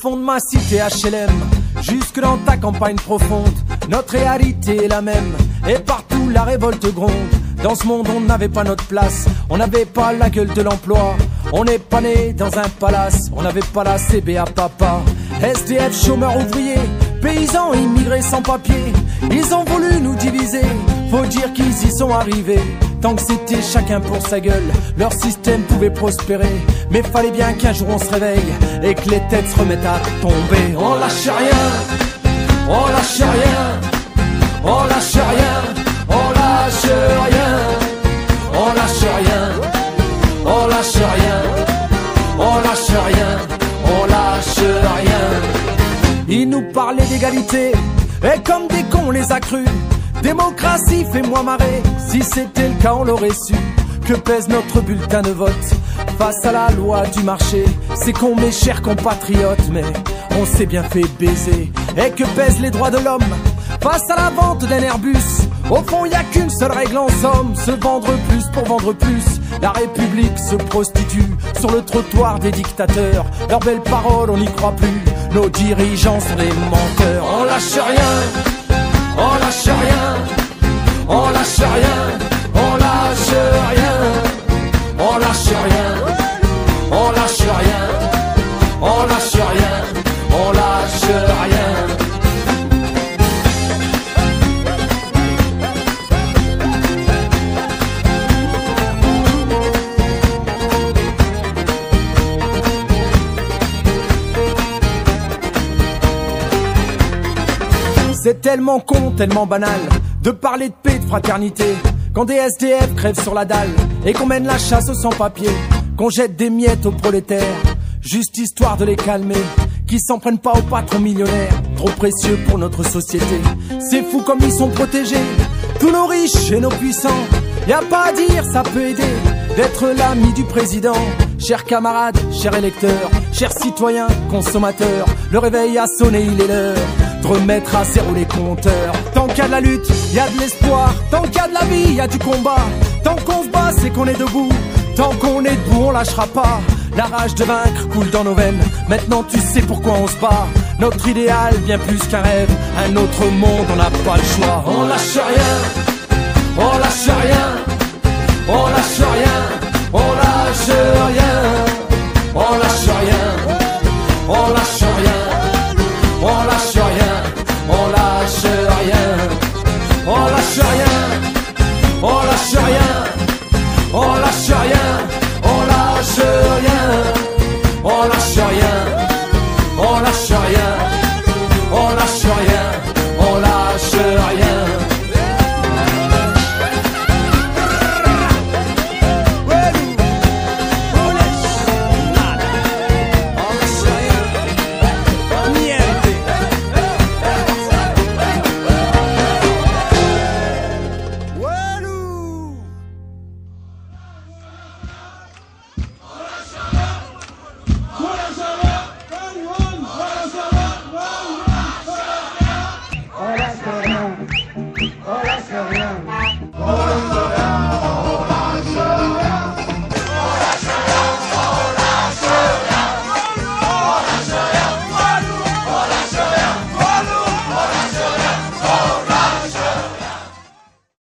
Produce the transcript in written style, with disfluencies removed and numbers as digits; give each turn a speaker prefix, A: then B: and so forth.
A: fond de ma cité HLM, jusque dans ta campagne profonde, notre réalité est la même, et partout la révolte gronde. Dans ce monde on n'avait pas notre place, on n'avait pas la gueule de l'emploi, on n'est pas né dans un palace, on n'avait pas la CBA papa. SDF, chômeurs, ouvriers, paysans, immigrés sans papier, ils ont voulu nous diviser, faut dire qu'ils y sont arrivés. Tant que c'était chacun pour sa gueule, leur système pouvait prospérer. Mais fallait bien qu'un jour on se réveille et que les têtes se remettent à tomber. On lâche rien, on lâche rien, on lâche rien, on lâche rien, on lâche rien, on lâche rien, on lâche rien, on lâche rien. Ils nous parlaient d'égalité et comme des cons on les a crus. Démocratie, fais-moi marrer, si c'était le cas on l'aurait su. Que pèse notre bulletin de vote face à la loi du marché? C'est con mes chers compatriotes, mais on s'est bien fait baiser. Et que pèsent les droits de l'homme face à la vente d'un Airbus? Au fond y a qu'une seule règle en somme, se vendre plus pour vendre plus. La République se prostitue sur le trottoir des dictateurs. Leurs belles paroles on n'y croit plus, nos dirigeants sont des menteurs. On lâche rien, on lâche rien, on lâche rien, on lâche rien, on lâche rien, on lâche rien, on lâche rien, on lâche rien. C'est tellement con, tellement banal de parler de paix, de fraternité, quand des SDF crèvent sur la dalle et qu'on mène la chasse aux sans-papiers, qu'on jette des miettes aux prolétaires, juste histoire de les calmer, qui s'en prennent pas aux patrons millionnaires, trop précieux pour notre société. C'est fou comme ils sont protégés, tous nos riches et nos puissants. Y a pas à dire, ça peut aider d'être l'ami du président. Chers camarades, chers électeurs, chers citoyens, consommateurs, le réveil a sonné, il est l'heure de remettre à zéro les compteurs. Tant qu'il y a de la lutte, il y a de l'espoir. Tant qu'il y a de la vie, il y a du combat. Tant qu'on se bat, c'est qu'on est debout. Tant qu'on est debout, on lâchera pas. La rage de vaincre coule dans nos veines. Maintenant tu sais pourquoi on se bat. Notre idéal, bien plus qu'un rêve. Un autre monde, on n'a pas le choix. On lâche rien, on lâche rien.